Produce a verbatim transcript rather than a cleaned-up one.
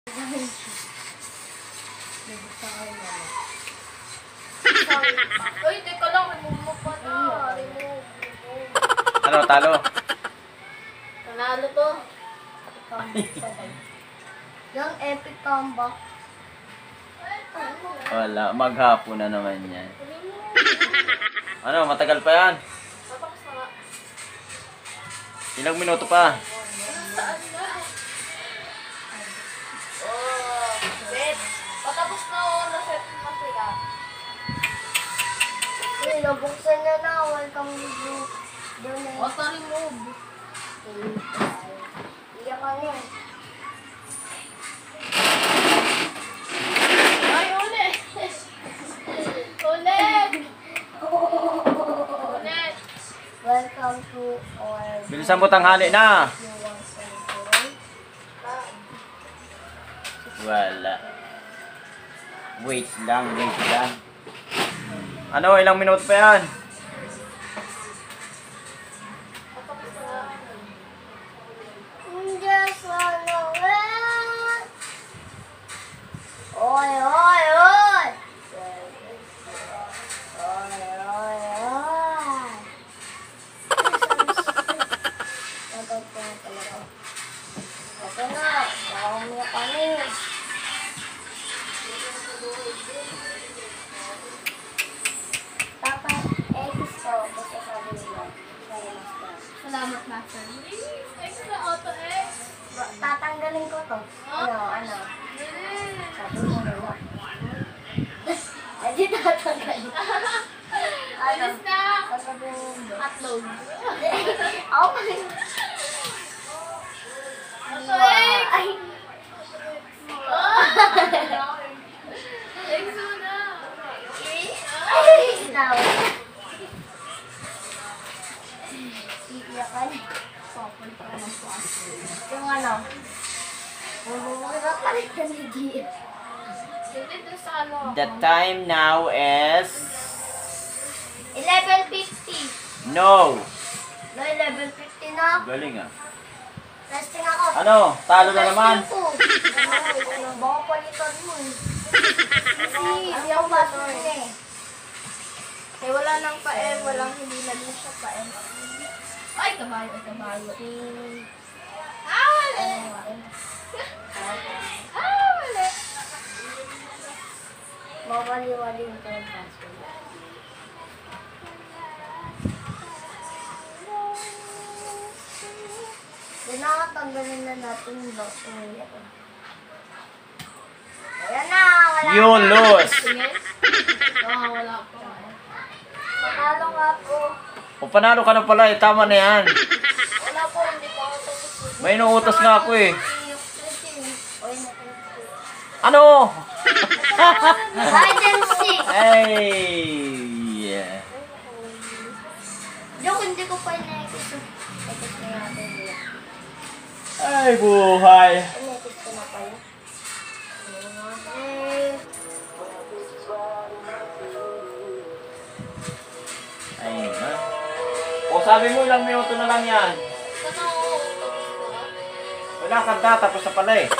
Uy, teka lang, remove mo pa na. Remove, remove. Ano, talo? Panalo to. Yung epic comeback. Wala, maghapon na naman yan. Ano, matagal pa yan? Tapos na nga. Ilang minuto pa? Saan na? Oh, set. Patapos na ako na set na sila. Uy, nabuksan na na. Welcome to donate. Auto remove. Iyak ka na. Ay, ulit! Ulit! Ulit! Welcome to our... Bilisan mo tanghali na. Wala. Wait lang, wait lang. Ano, ilang minuto pa yan? Just wanna wait. Oy, oy, oy. Oy, oy, oy. Ito po talaga. Ito na. Baka umiyak ka na eh. Dapat eggs ko. Basta sabi nila. Kaya mas na. Salamat, Master. Extra auto X. Tatanggalin ko to. Ano, ano. Sabi mo na lang. Hindi tatanggalin. Ano? Alis na! Sasabihin mo. Upload. Oh my. Auto X! Ay. X na! Ay. Ikaw. Iiyakan. Yung ano. Bumubura pa rin ka ni Gia. Hindi doon sa ano. The time now is... eleven fifty. No! No, eleven fifty na. Galing ah. Resting ako. Ano, talo na naman. Baka palitan mo eh. Kasi hindi ako matuloy eh. Eh, wala nang pa-M, walang hindi na din siya pa-M. Ay, kabayo, ay kabayo. Ah, wala! Ah, wala! Mawali-wali ko yung password. Dinakatanggalin na natin yung lock. Ayan na, wala You na. lose! Sige. Oo, wala po. Matalo nga po. O panalo ka na pala eh, tama na yan. Wala po, hindi po ako tapos. May inuutos nga ako eh. Oy, natin. Ano? Hide and seek. Ay! Yeah. Joke, hindi ko pa in-ekis. Ekis na natin nila. Ay, buhay! In-ekis ko na pala. Okay. Ayun ha. O sabi mo ilang minuto na lang yan. Ano? Wala kang tapos na pala eh.